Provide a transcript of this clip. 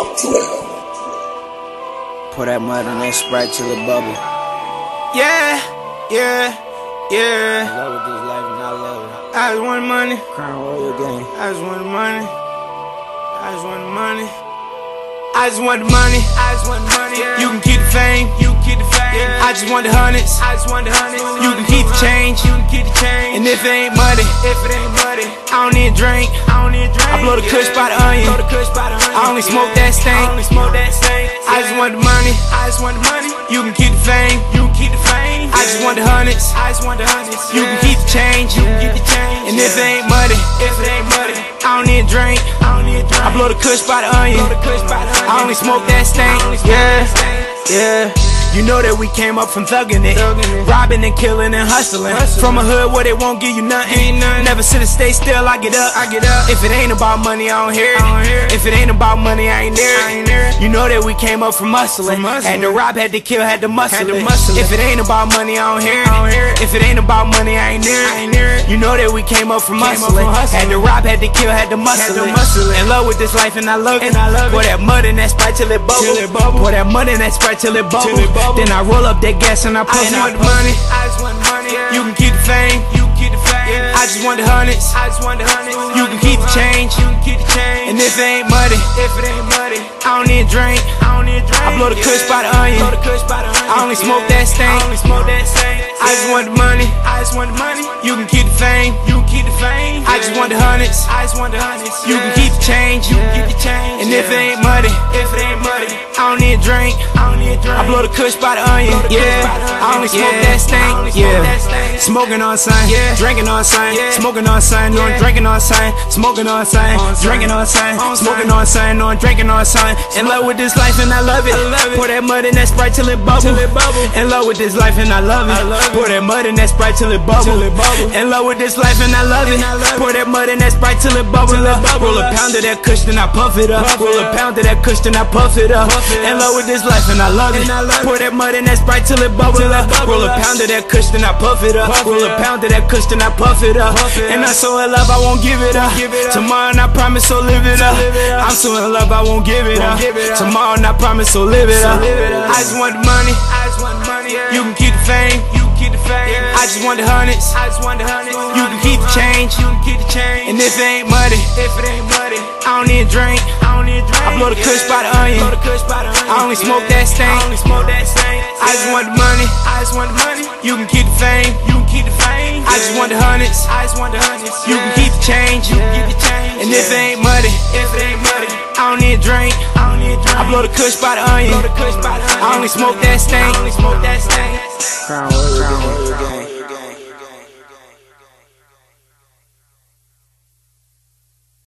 Pour that mud on that Sprite till it bubble. Yeah, yeah, yeah. I love with this life and I love it. I just want money. Crown Royal game. I just want money. I just want money. I just want the money. I just want money. You can keep the fame. You can keep the fame. I just want the hundreds. I just want the hundreds. You can keep the change. You can keep the change. And if it ain't money, I don't need a drink. I blow the kush by the onion. I only smoke that stank. I just want the money. You can keep the fame. I just want the hundreds. You can keep the change. And if it ain't money, I don't need a drink. I blow the kush by the onion. I only smoke that stank. Yeah, yeah. You know that we came up from thugging it, robbing and killing and hustling. From a hood where they won't give you nothing. Never sit and stay still, I get up. If it ain't about money, I don't hear it. If it ain't about money, I ain't there. You know that we came up from hustling. Had to rob, had to kill, had to muscle it. If it ain't about money, I don't hear it. If it ain't about money, I ain't there. You know that we came up from hustling. Had to rob, had to kill, had to muscle it. In love with this life and I love it. Pour that mud in that Sprite till it bubble. Pour that mud in that Sprite till it bubble. Then I roll up that gas and I puff. I just want the money. You can keep the fame. I just want the hundreds. You can keep the change. And if it ain't money, I don't need a drink. I blow the kush by the onion. I only smoke that stank. I just want the money. You can keep the fame. I just want the hundreds. You can keep the change. And if it ain't money, I don't need a drink. I blow the kush by the onion. Yeah, I only smoke that stank. Yeah, smoking on sign, drinking on sign, smoking on sign, no I'm drinking on sign, smoking on sign, drinking on sign, smoking on sign, no I'm drinking on sign. In love with this life and I love it. Pour that mud in that Sprite till it bubble. In love with this life and I love it. Pour that mud in that Sprite till it bubble. In love with this life and I love it. Pour that mud in that Sprite till it bubble up. Roll a pound of that kush then I puff it up. Roll a pound of that kush then I puff it up. In love with this life and I love it. Pour that mud in that Sprite till it bubble up. Roll a pound of that kush then I puff it up. Roll a pound of that kush then I puff it up. And I'm so in love I won't give it up. Tomorrow and I promise so live it up. I'm so in love I won't give it up. Tomorrow and I promise so live it up. I just want the money. You can keep the fame. I just want the hundreds. You can keep the change. And if it ain't money, I don't need a drink. I blow the kush by the onion. I only smoke that stank. I just want the money. You can keep the fame. I just want the hundreds. You can keep the change. And if it ain't money, I don't need a drink. I blow the kush by the onion. I only smoke that stank. Crown Royal game.